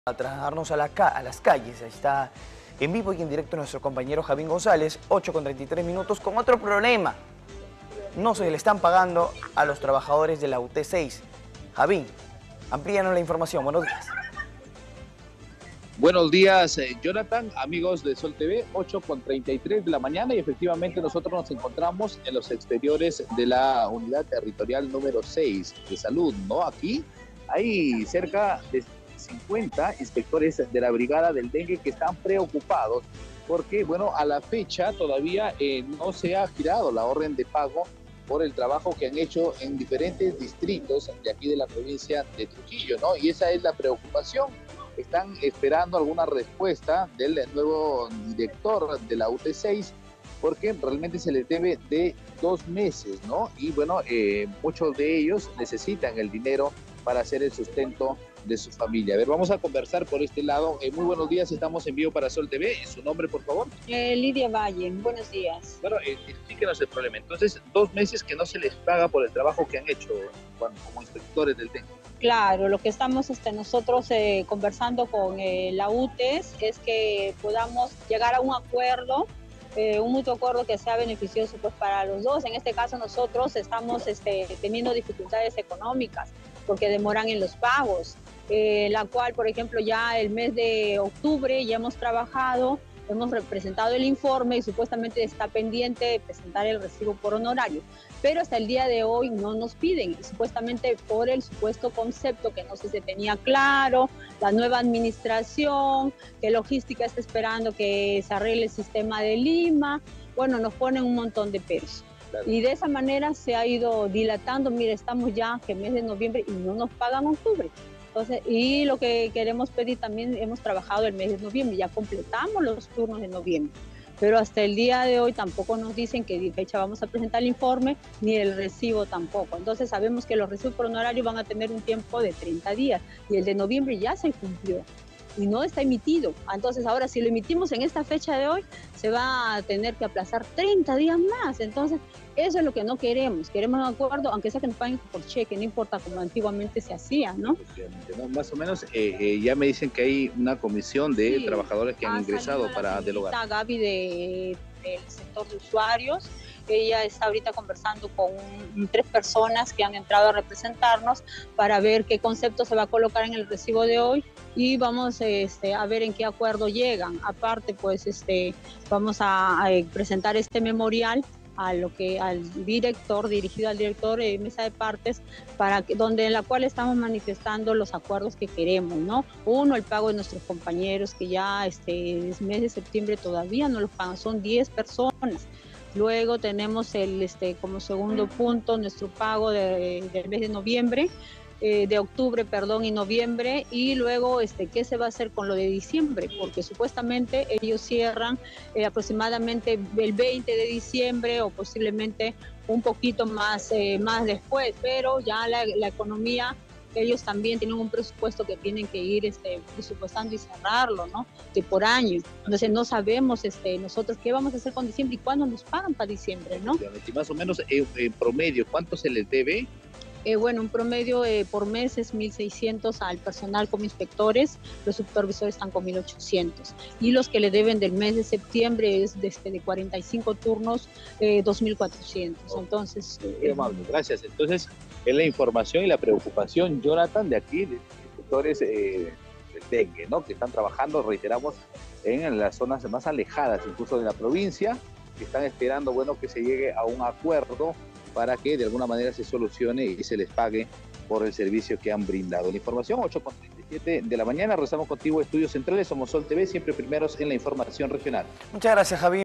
A trasladarnos a las calles. Ahí está en vivo y en directo nuestro compañero Javín González, 8:33 con otro problema. No se le están pagando a los trabajadores de la UT6. Javín, amplíanos la información. Buenos días. Buenos días, Jonathan, amigos de Sol TV, 8:33 de la mañana y efectivamente nosotros nos encontramos en los exteriores de la unidad territorial número 6 de salud, ¿no? Aquí hay cerca de 50 inspectores de la brigada del dengue que están preocupados porque, bueno, a la fecha todavía no se ha girado la orden de pago por el trabajo que han hecho en diferentes distritos de aquí de la provincia de Trujillo, ¿no? Y esa es la preocupación. Están esperando alguna respuesta del nuevo director de la UT6 porque realmente se les debe de 2 meses, ¿no? Y bueno, muchos de ellos necesitan el dinero para hacer el sustento de su familia. A ver, vamos a conversar por este lado. Muy buenos días, estamos en vivo para Sol TV. ¿Su nombre, por favor? Lidia Valle, buenos días. Bueno, explíquenos el problema. Entonces, 2 meses que no se les paga por el trabajo que han hecho como inspectores del dengue. Claro, lo que estamos nosotros conversando con la UTES es que podamos llegar a un acuerdo, un mutuo acuerdo que sea beneficioso pues para los dos. En este caso nosotros estamos teniendo dificultades económicas porque demoran en los pagos, la cual, por ejemplo, ya el mes de octubre ya hemos trabajado, hemos presentado el informe y supuestamente está pendiente de presentar el recibo por honorario, pero hasta el día de hoy no nos piden, supuestamente por el supuesto concepto que no se tenía claro, la nueva administración, que logística está esperando que se arregle el sistema de Lima, bueno, nos ponen un montón de peros. Claro. Y de esa manera se ha ido dilatando. Mire, estamos ya que mes de noviembre y no nos pagan octubre. Entonces, y lo que queremos pedir también, hemos trabajado el mes de noviembre, ya completamos los turnos de noviembre, pero hasta el día de hoy tampoco nos dicen que de fecha vamos a presentar el informe, ni el recibo tampoco. Entonces sabemos que los recibos por honorario van a tener un tiempo de 30 días y el de noviembre ya se cumplió y no está emitido. Entonces ahora si lo emitimos en esta fecha de hoy, se va a tener que aplazar 30 días más. Entonces eso es lo que no queremos. Queremos un acuerdo, aunque sea que nos paguen por cheque, no importa como antiguamente se hacía, ¿no? Más o menos, ya me dicen que hay una comisión de trabajadores que han ingresado para dialogar. Gaby del sector de usuarios. Ella está ahorita conversando con 3 personas que han entrado a representarnos para ver qué concepto se va a colocar en el recibo de hoy y vamos a ver en qué acuerdo llegan. Aparte, pues vamos a presentar este memorial al director, dirigido al director de mesa de partes, en la cual estamos manifestando los acuerdos que queremos, ¿no? Uno, el pago de nuestros compañeros que ya el mes de septiembre todavía no los pagan, son 10 personas. Luego tenemos como segundo punto nuestro pago del mes de noviembre, de octubre, perdón, y noviembre, y luego qué se va a hacer con lo de diciembre, porque supuestamente ellos cierran aproximadamente el 20 de diciembre o posiblemente un poquito más después, pero ya la economía, ellos también tienen un presupuesto que tienen que ir presupuestando y cerrarlo, ¿no? De por año. Entonces no sabemos nosotros qué vamos a hacer con diciembre y cuándo nos pagan para diciembre, ¿no? Y más o menos en promedio, ¿cuánto se les debe? Bueno, un promedio por mes es 1.600 al personal como inspectores, los supervisores están con 1.800. Y los que le deben del mes de septiembre es de 45 turnos, 2.400. Entonces... gracias. Entonces, es la información y la preocupación, Jonathan, de aquí, de inspectores del dengue, ¿no? Que están trabajando, reiteramos, en las zonas más alejadas, incluso de la provincia, que están esperando, bueno, que se llegue a un acuerdo para que de alguna manera se solucione y se les pague por el servicio que han brindado. La información, 8:37 de la mañana. Rezamos contigo, Estudios Centrales. Somos Sol TV, siempre primeros en la información regional. Muchas gracias, Javier.